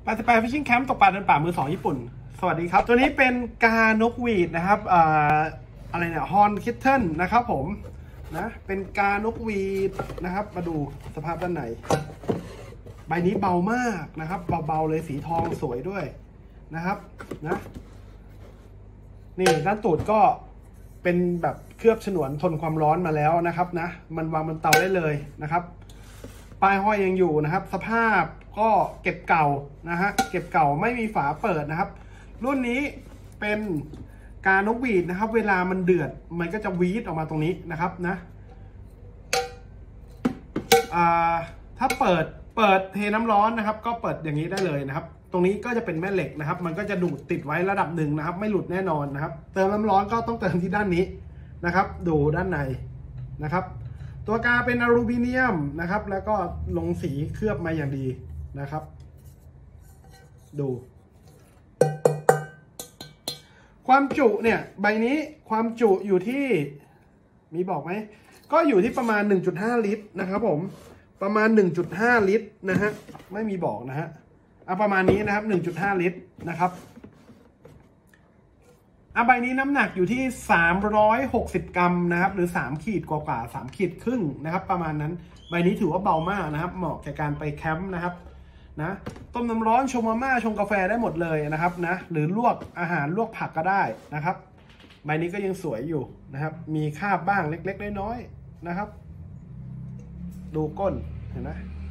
88 Fishing Camp ตกปลาเดินป่ามือสองญี่ปุ่นสวัสดีครับตัวนี้เป็นกานกหวีดนะครับอะไรเนี่ยฮอนคิทเทิลนะครับผมนะเป็นกานกหวีดนะครับมาดูสภาพด้านในใบนี้เบามากนะครับเบาๆเลยสีทองสวยด้วยนะครับนะนี่ด้านตูดก็เป็นแบบเคลือบฉนวนทนความร้อนมาแล้วนะครับนะมันวางบนเตาได้เลยนะครับปลายห้อยยังอยู่นะครับสภาพก็เก็บเก่านะฮะเก็บเก่าไม่มีฝาเปิดนะครับรุ่นนี้เป็นกานกหวีดนะครับเวลามันเดือดมันก็จะวีดออกมาตรงนี้นะครับนะถ้าเปิดเทน้ำร้อนนะครับก็เปิดอย่างนี้ได้เลยนะครับตรงนี้ก็จะเป็นแม่เหล็กนะครับมันก็จะดูดติดไว้ระดับหนึ่งนะครับไม่หลุดแน่นอนนะครับเติมน้ำร้อนก็ต้องเติมที่ด้านนี้นะครับดูด้านในนะครับตัวกาเป็นอลูมิเนียมนะครับแล้วก็ลงสีเคลือบมาอย่างดีนะครับดูความจุเนี่ยใบนี้ความจุอยู่ที่มีบอกไหมก็อยู่ที่ประมาณ 1.5 ลิตรนะครับผมประมาณ 1.5 ลิตรนะฮะไม่มีบอกนะฮะประมาณนี้นะครับ 1.5 ลิตรนะครับใบนี้น้ำหนักอยู่ที่360 กรัมนะครับหรือ3ขีดกว่า3ขีดครึ่งนะครับประมาณนั้นใบนี้ถือว่าเบามากนะครับเหมาะแก่การไปแคมป์นะครับนะต้มน้ำร้อนชงมาม่าชงกาแฟได้หมดเลยนะครับนะหรือลวกอาหารลวกผักก็ได้นะครับใบนี้ก็ยังสวยอยู่นะครับมีคราบบ้างเล็กๆน้อยๆนะครับดูก้นเห็นไหม